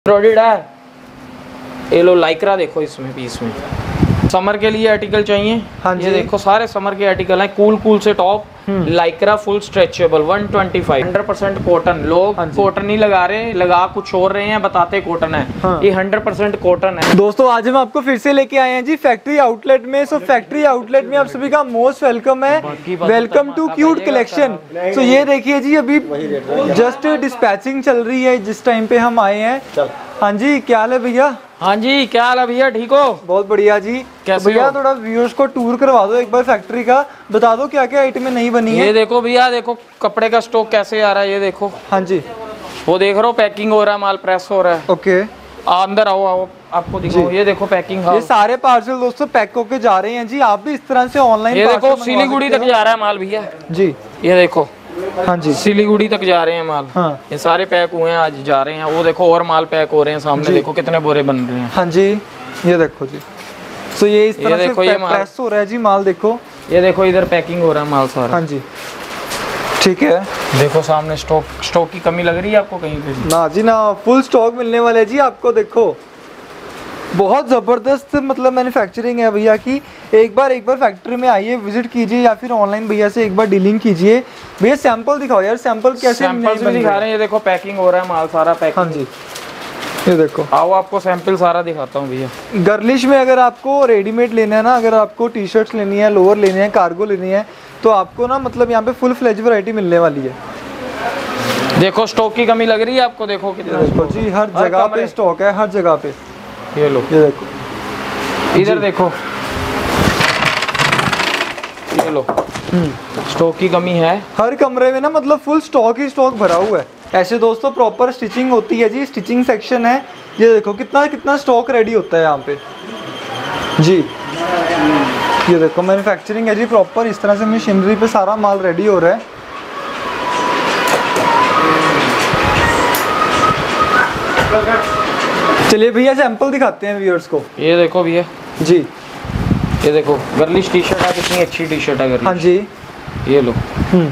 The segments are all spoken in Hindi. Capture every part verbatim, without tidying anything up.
एम्ब्रॉयडर्ड है। ये लो लाइक्रा देखो इसमें पीस में समर के लिए आर्टिकल चाहिए। हाँ जी। ये देखो सारे समर के आर्टिकल हैं। कूल कूल से top lycra full stretchable one twenty five hundred percent cotton. लोग हाँ कॉटन नहीं लगा रहे, लगा कुछ और रहे हैं, बताते कॉटन है। हाँ। ये हंड्रेड परसेंट कॉटन है। दोस्तों आज हम आपको फिर से लेके आए हैं जी फैक्ट्री आउटलेट में। सो फैक्ट्री आउटलेट में आप सभी का मोस्ट वेलकम है। Welcome to cute collection. So ये देखिए जी अभी जस्ट डिस्पैचिंग चल रही है जिस टाइम पे हम आए हैं। हाँ जी क्या हाल है भैया? हाँ जी क्या हाल है भैया, ठीक हो? बहुत बढ़िया जी। कैसे भैया हो? थोड़ा व्यूअर्स को टूर करवा दो एक बार फैक्ट्री का, बता दो क्या क्या आइटमें नहीं बनी है। ये देखो भैया, देखो कपड़े का स्टॉक कैसे आ रहा है। ये देखो, हाँ जी वो देख रहे हो पैकिंग हो रहा है, माल प्रेस हो रहा है। ओके अंदर आओ आओ आपको दिखाओ। ये देखो पैकिंग। ये सारे पार्सल दोस्तों पैक होके जा रहे हैं जी। आप भी इस तरह से ऑनलाइन ये देखो सिलीगुड़ी तक जा रहा है माल भैया जी। ये देखो हाँ जी सिलीगुड़ी तक जा रहे हैं माल। हाँ ये सारे पैक हुए हैं, आज जा रहे हैं। वो देखो और माल पैक हो रहे हैं सामने, देखो कितने बोरे बन रहे हैं। हाँ जी ये देखो जी। सो ये इस तरह देखो, से ये प्रेस हो रहा है जी माल। देखो ये देखो इधर पैकिंग हो रहा है माल सारा। हाँ जी ठीक है। देखो सामने स्टॉक स्टॉक की कमी लग रही है आपको कहीं पे? ना जी ना, फुल स्टॉक मिलने वाले है जी आपको। देखो बहुत ज़बरदस्त मतलब मैन्युफैक्चरिंग है भैया की। एक बार एक बार फैक्ट्री में आइए, विजिट कीजिए या फिर ऑनलाइन भैया से एक बार डीलिंग कीजिए। भैया सैंपल दिखाओ यार, सैंपल कैसे सैंपल्स भी दिखा रहे हैं। ये देखो पैकिंग हो रहा है माल सारा पैकिंग। हाँ जी ये देखो, आओ आपको सैंपल सारा दिखाता हूँ भैया। गर्लिश में अगर आपको रेडीमेड लेना है ना, अगर आपको टी शर्ट्स लेनी है, लोअर लेनी है, कार्गो लेनी है, तो आपको ना मतलब यहाँ पे फुल फ्लेज वैरायटी मिलने वाली है। देखो स्टॉक की कमी लग रही है आपको, देखो कितना देखो जी हर जगह पे स्टॉक है, हर जगह पे। ये लो ये देखो इधर देखो, ये लो स्टॉक की कमी है। हर कमरे में ना मतलब फुल स्टॉक ही स्टॉक भरा हुआ है। ऐसे दोस्तों प्रॉपर स्टिचिंग होती है जी, स्टिचिंग सेक्शन है। ये देखो कितना कितना स्टॉक रेडी होता है यहाँ पे जी। ये देखो मैन्युफैक्चरिंग है जी प्रॉपर, इस तरह से मशीनरी पे सारा माल रेडी हो रहा है। चलिए भैया सैंपल दिखाते हैं व्यूअर्स को। ये देखो भैया जी, ये देखो गर्लिश टी शर्ट है, कितनी अच्छी टी शर्ट है गर्लिश। हाँ जी ये लो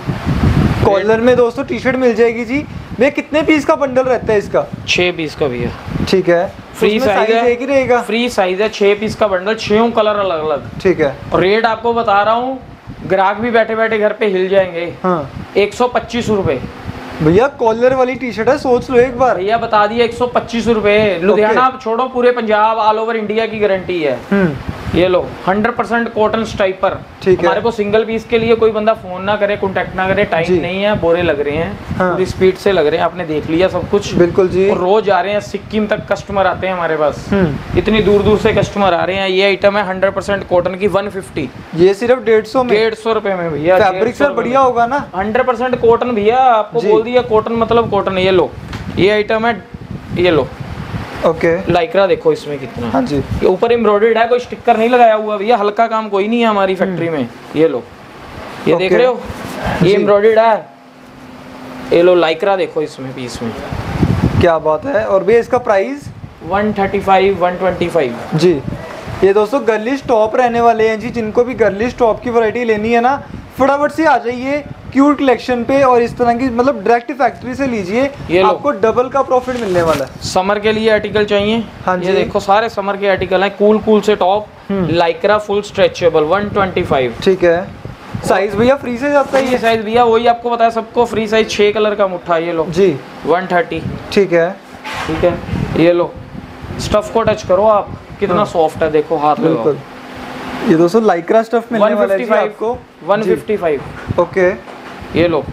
कॉलर में दोस्तों टी शर्ट मिल जाएगी जी। भैया कितने पीस का बंडल रहता है इसका? छह पीस का भैया। ठीक है, फ्री साइज है, एक ही रहेगा। फ्री साइज है, छह पीस का बंडल, छह कलर अलग अलग। ठीक है, और रेट आपको बता रहा हूँ, ग्राहक भी बैठे बैठे घर पे हिल जाएंगे। हाँ एक सौ पच्चीस रुपए भैया कॉलर वाली टी शर्ट है, सोच लो एक बार। भैया बता दिया एक सौ पच्चीस रुपए। लुधियाना आप छोड़ो, पूरे पंजाब ऑल ओवर इंडिया की गारंटी है। ये लो हंड्रेड परसेंट कॉटन स्टाइपर। ठीक है। हमारे को सिंगल पीस के लिए कोई बंदा फोन ना करे, कांटेक्ट ना करे, टाइम नहीं है, बोरे लग रहे हैं। हाँ। पूरी स्पीड से लग रहे हैं, आपने देख लिया सब कुछ। बिल्कुल जी। और रोज आ रहे हैं, सिक्किम तक कस्टमर आते हैं हमारे पास। इतनी दूर दूर से कस्टमर आ रहे हैं। ये आइटम है हंड्रेड परसेंट कॉटन की वन फिफ्टी। ये सिर्फ डेढ़ सौ में, डेढ़ सौ रुपए में भैया। फैब्रिक सर बढ़िया होगा ना? हंड्रेड परसेंट कॉटन भैया, आपको बोल दिया कॉटन मतलब कॉटन। ये लो ये आइटम है, ये लो ओके। लाइक्रा देखो इसमें कितना। हाँ जी ये ऊपर एम्ब्रॉयडर्ड है, कोई स्टिकर नहीं लगाया हुआ भैया, हल्का काम कोई नहीं है हमारी फैक्ट्री में। ये लो ये देख रहे हो, ये एम्ब्रॉयडर्ड है। ये लो लाइक्रा देखो इसमें पीस में। क्या बात है। और भैया इसका price? One thirty five one twenty five जी। ये दोस्तों गर्लिश टॉप रहने वाले हैं जी। जिनको भी गर्लिश टॉप की वैरायटी लेनी है ना, फटाफट से आ जाइए क्यूट कलेक्शन पे और इस तरह की मतलब डायरेक्ट फैक्ट्री से लीजिए, आपको डबल का प्रॉफिट मिलने वाला है। समर के लिए आर्टिकल चाहिए। हाँ ये देखो सारे समर के आर्टिकल हैं। कूल कूल से top lycra full stretchable one twenty five. ठीक है। साइज भैया फ्री से जाता है? ये साइज भैया वही आपको बताया सबको, फ्री साइज छह कलर का मुट्ठा। ये लो जी वन थर्टी। ठीक है ठीक है। ये लो स्टफ को टच करो आप, कितना सॉफ्ट है, देखो हाथ में। बिल्कुल। ये दोस्तों लाइक्रा स्टफ मिलने वाला है जी आपको वन फिफ्टी फाइव। ओके। ये लो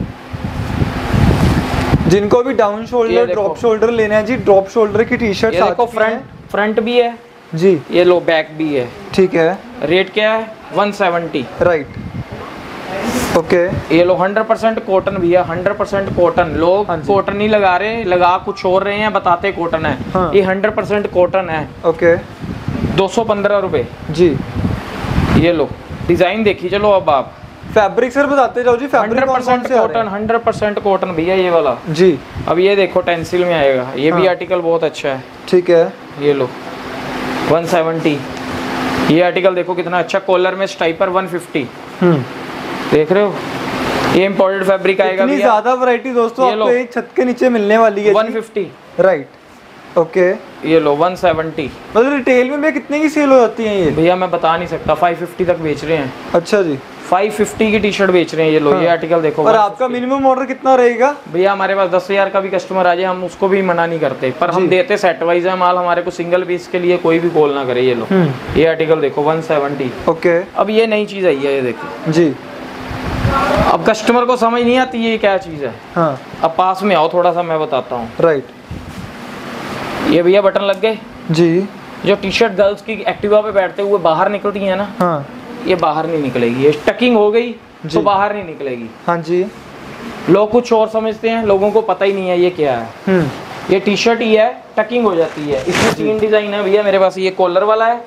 जिनको भी डाउन शोल्डर ड्रॉप शोल्डर लेना है जी, ड्रॉप शोल्डर की टी शर्ट देखो, फ्रंट फ्रंट भी है जी। ये लो बैक भी है। ठीक है। रेट क्या है? One seventy. Right okay. ये लो हंड्रेड परसेंट कॉटन भैया, हंड्रेड परसेंट कॉटन। लोग कॉटन नहीं लगा रहे, लगा कुछ और रहे हैं, बताते कॉटन है। हाँ। ये हंड्रेड परसेंट कॉटन है। ओके। दो सौ पंद्रह रुपए जी। ये लो डिजाइन देखिए चलो अब आप। फैब्रिक सर बताते जाओ जी। Fabric hundred percent cotton, hundred percent cotton भैया ये वाला जी। अब ये देखो टेंसिल में आएगा, ये भी आर्टिकल बहुत अच्छा है। ठीक है। ये लो वन सेवेंटी। ये आर्टिकल देखो कितना अच्छा, कॉलर में स्टाइपर वन फिफ्टी। देख रहे हो, ये इम्पोर्टेड फैब्रिक आएगा। इतनी ज्यादा वैरायटी दोस्तों आपको एक छत के नीचे मिलने वाली है। One fifty. राइट। ओके ये लो वन सेवेंटी। मतलब रिटेल में भैया कितने की सेल हो जाती है ये? भैया मैं बता नहीं सकता, फाइव फिफ्टी तक बेच रहे हैं। अच्छा जी, फाइव फिफ्टी की टी शर्ट बेच रहे हैं ये लो। हाँ। ये आर्टिकल देखो। और आपका मिनिमम ऑर्डर कितना रहेगा? भैया हमारे पास दस हजार का भी कस्टमर आ जाए हम उसको भी मना नहीं करते, पर हम देते सेट वाइज है माल, हमारे को सिंगल पीस के लिए कोई भी कॉल ना करे। ये लो ये आर्टिकल देखो वन सेवेंटी। ओके अब ये नई चीज आई है, ये देखो जी। अब कस्टमर को समझ नहीं आती ये क्या चीज है। हाँ। अब पास में आओ थोड़ा सा मैं बताता हूँ। राइट। ये भैया बटन लग गए जी। जो टी शर्ट गर्ल्स की एक्टिवा पे बैठते हुए बाहर निकलती है ना, हाँ। ये बाहर नहीं निकलेगी, ये टकिंग हो गई तो बाहर नहीं निकलेगी। हाँ जी। लोग कुछ और समझते हैं, लोगों को पता ही नहीं है ये क्या है। हम्म। ये टी शर्ट ही है, टकिंग हो जाती है। इसमें तीन डिजाइन है भैया मेरे पास। ये कॉलर वाला है,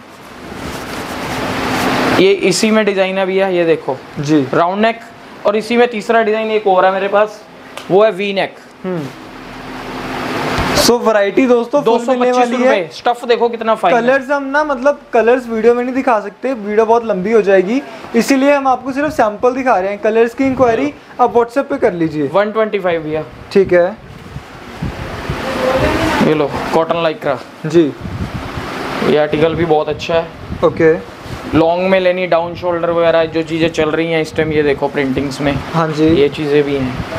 ये इसी में डिजाइन है भैया, ये देखो जी राउंड नेक, और इसी में तीसरा डिजाइन एक और है मेरे पास, वो है वी नेक। सो वैरायटी दोस्तों दो सौ पच्चीस रुपए। स्टफ देखो कितना फाइन। कलर्स हम ना मतलब कलर्स वीडियो में नहीं दिखा सकते, वीडियो बहुत लंबी हो जाएगी, इसीलिए हम आपको सिर्फ सैंपल दिखा रहे हैं। कलर्स की इंक्वायरी आप व्हाट्सएप पे कर लीजिए। वन ट्वेंटी फाइव भैया। ठीक है। ये लो कॉटन लाइक्रा जी। ये आर्टिकल भी बहुत अच्छा है। ओके। लॉन्ग में लेनी, डाउन शोल्डर वगैरह जो चीज़ें चल रही हैं इस टाइम, ये देखो प्रिंटिंग्स में। हाँ जी। ये चीज़ें भी हैं।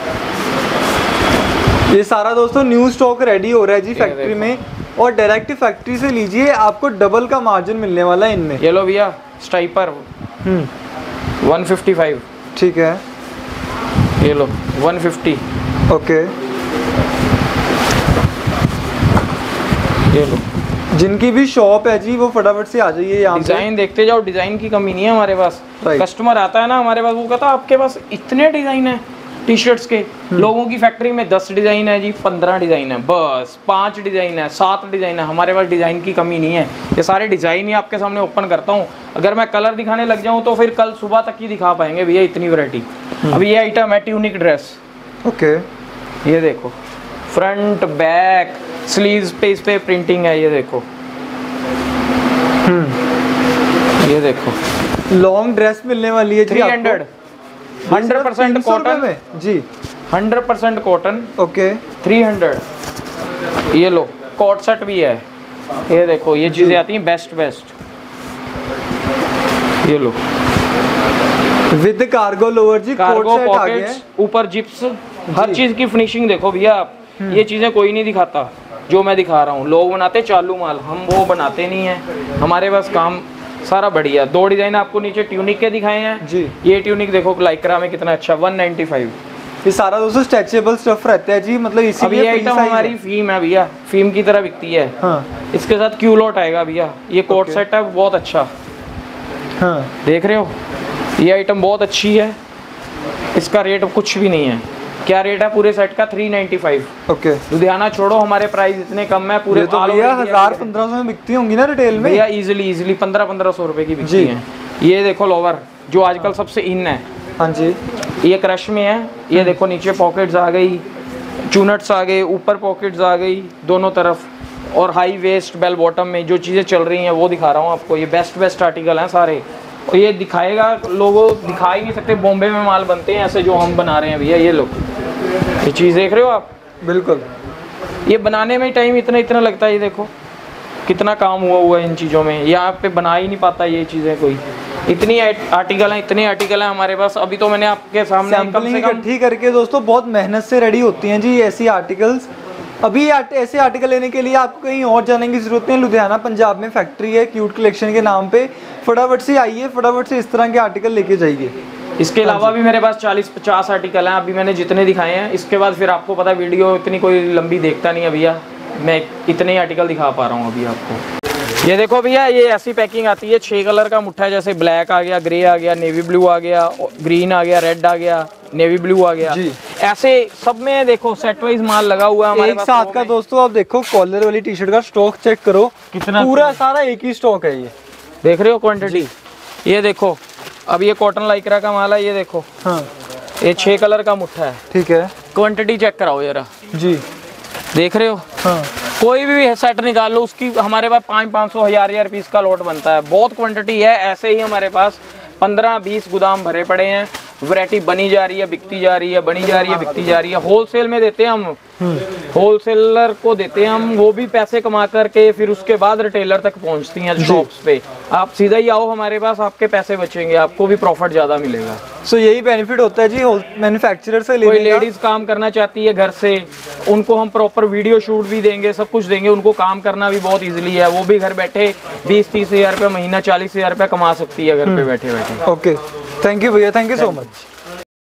ये सारा दोस्तों न्यू स्टॉक रेडी हो रहा है जी फैक्ट्री में, और डायरेक्ट फैक्ट्री से लीजिए, आपको डबल का मार्जिन मिलने वाला है इनमें। ये लो भैया स्ट्राइपर वन फिफ्टी फाइव। ठीक है। ये लो वन फिफ्टी। ओके। ये लो जिनकी भी शॉप है जी वो फटाफट से आ जाइए यहाँ। डिजाइन देखते जाओ, डिजाइन की कमी नहीं है हमारे पास। कस्टमर आता है ना हमारे पास, वो कहता है आपके पास इतने डिजाइन है टी शर्ट्स के। लोगों की फैक्ट्री में दस डिजाइन है जी, पंद्रह डिजाइन है, बस पांच डिजाइन है, सात डिजाइन है। हमारे पास डिजाइन की कमी नहीं है, ये सारे डिजाइन ही आपके सामने ओपन करता हूँ। अगर मैं कलर दिखाने लग जाऊँ तो फिर कल सुबह तक ही दिखा पाएंगे भैया, इतनी वैरायटी। अब ये आइटम है ट्यूनिक ड्रेस। ओके। ये देखो फ्रंट बैक स्लीव्स पे इस पे प्रिंटिंग है, ये देखो। ये देखो लॉन्ग ड्रेस मिलने वाली है three hundred. Hundred percent cotton में जी। Hundred percent cotton. Okay. Three hundred. ये लो कॉट सेट भी है, ये देखो ये चीजें आती हैं बेस्ट बेस्ट। ये लो विद कार्गो लोअर जी, कार्गो पॉकेट्स, ऊपर जिप्स, हर चीज की फिनिशिंग देखो भैया आप। ये चीजें कोई नहीं दिखाता जो मैं दिखा रहा हूँ। लोग बनाते चालू माल, हम वो बनाते नहीं है। हमारे पास काम सारा बढ़िया। दो डिजाइन आपको नीचे ट्यूनिक के दिखाए हैं जी। ये ट्यूनिक देखो लाइक्रा में कितना अच्छा, वन नाइन्टी फाइव। ये सारा दोस्तों स्ट्रेचेबल स्टफ रहता है जी, मतलब इसीलिए ये आइटम हमारी फीम है भैया, फीम की तरह बिकती है। हाँ। इसके साथ क्यूलॉट आएगा भैया। ये कोट सेट है बहुत अच्छा। हाँ। देख रहे हो ये आइटम बहुत अच्छी है, इसका रेट कुछ भी नहीं है। क्या रेट है पूरे सेट का? Three ninety five. Okay. Ludhiana छोड़ो, हमारे प्राइस इतने कम है पूरे। तो भैया हजार पंद्रह सौ में बिकती होंगी ना रिटेल में भैया? इजीली इजीली पंद्रह पंद्रह सौ रुपए की बिकती है। ये देखो लोवर जो आजकल सबसे इन है। हाँ जी। ये क्रश में है। ये देखो नीचे पॉकेट्स आ गई, चूनट्स आ गए, ऊपर पॉकेट्स आ गई दोनों तरफ, और हाई वेस्ट बेल बॉटम में जो चीज़ें चल रही हैं वो दिखा रहा हूँ आपको। ये बेस्ट बेस्ट आर्टिकल हैं सारे, और ये दिखाएगा लोगों दिखा ही नहीं सकते। बॉम्बे में माल बनते हैं ऐसे जो हम बना रहे हैं भैया। ये लोग ये चीज़ देख रहे हो आप? बिल्कुल। ये बनाने में टाइम इतना इतना लगता है। ये देखो कितना काम हुआ हुआ है इन चीज़ों में, यहाँ पे बना ही नहीं पाता ये चीज़ें कोई। इतनी आर्टिकल हैं, इतने आर्टिकल हैं हमारे पास। अभी तो मैंने आपके सामने कम से कम इकट्ठी करके दोस्तों बहुत मेहनत से रेडी होती हैं जी ऐसी आर्टिकल्स। अभी ऐसे आर्टिकल लेने के लिए आपको कहीं और जाने की जरूरत नहीं। लुधियाना पंजाब में फैक्ट्री है क्यूट कलेक्शन के नाम पे, फटाफट से आइए, फटाफट से इस तरह के आर्टिकल लेके जाइए। इसके अलावा भी मेरे पास चालीस पचास आर्टिकल हैं, अभी मैंने जितने दिखाए हैं। इसके बाद फिर आपको पता वीडियो इतनी कोई लंबी देखता नहीं है भैया, मैं इतने ही आर्टिकल दिखा पा रहा हूँ अभी आपको। ये देखो भैया ये ऐसी पैकिंग आती है, छह कलर का मुट्ठा है, जैसे ब्लैक आ गया, ग्रे आ गया, नेवी ब्लू आ गया, ग्रीन आ गया, रेड आ गया, नेवी ब्लू आ गया जी। ऐसे सब में देखो सेट वाइज माल लगा हुआ है हमारे एक साथ का। दोस्तों आप देखो कॉलर वाली टी शर्ट का स्टॉक चेक करो कितना, पूरा सारा एक ही स्टॉक है। ये देख रहे हो क्वांटिटी? ये देखो अब ये कॉटन लाइक्रा का माल है, ये देखो। हाँ। ये छह कलर का मुट्ठा है। ठीक है। क्वांटिटी चेक कराओ जरा जी। देख रहे हो? हाँ। कोई भी सेट निकाल लो उसकी हमारे पास पाँच पाँच सौ हजार हजार पीस का लॉट बनता है। बहुत क्वांटिटी है। ऐसे ही हमारे पास पंद्रह बीस गोदाम भरे पड़े हैं। वैरायटी बनी जा रही है, बिकती जा रही है, बनी जा रही है, बिकती जा रही है। होलसेल में देते हैं हम, होलसेलर को देते हैं हम, वो भी पैसे कमा करके फिर उसके बाद रिटेलर तक पहुंचती हैं शॉप्स पे। आप सीधा ही आओ हमारे पास, आपके पैसे बचेंगे, आपको भी प्रॉफिट ज्यादा मिलेगा। सो यही बेनिफिट होता है जी मैन्युफैक्चरर से कोई लेने का। लेडीज काम करना चाहती है घर से, उनको हम प्रॉपर वीडियो शूट भी देंगे, सब कुछ देंगे, उनको काम करना भी बहुत इजीली है, वो भी घर बैठे बीस तीस हजार रुपये महीना, चालीस हजार रुपये कमा सकती है घर पे बैठे बैठे। ओके, थैंक यू भैया, थैंक यू सो मच।